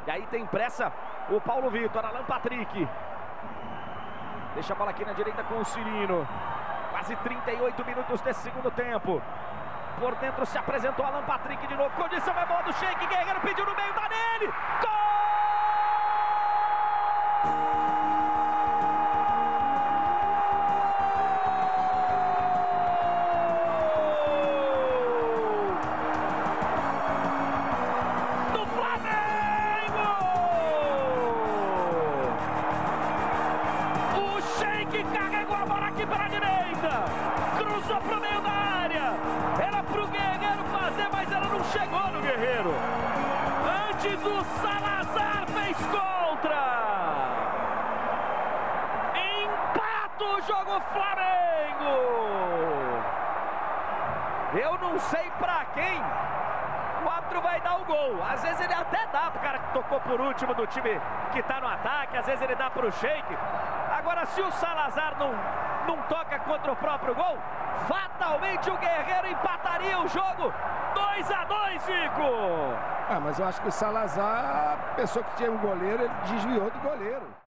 E aí tem pressa o Paulo Vitor, Alan Patrick. Deixa a bola aqui na direita com o Cirino. Quase 38 minutos desse segundo tempo. Por dentro se apresentou Alan Patrick de novo. Condição é boa do Sheik. Guerreiro pediu no meio, tá nele. Gol! Do Flamengo! O Sheik carregou a bola aqui para a direita. Cruzou pro meio da área. Era pro Guerreiro fazer, mas ela não chegou no Guerreiro. Antes o Salazar fez contra. Empata o jogo Flamengo. Eu não sei pra quem o árbitro vai dar o gol. Às vezes ele até dá pro cara que tocou por último do time que tá no ataque. Às vezes ele dá pro Sheik. Agora se o Salazar não toca contra o próprio gol, fatalmente o Guerreiro empataria o jogo. 2-2, Zico! Mas eu acho que o Salazar pensou que tinha um goleiro, ele desviou do goleiro.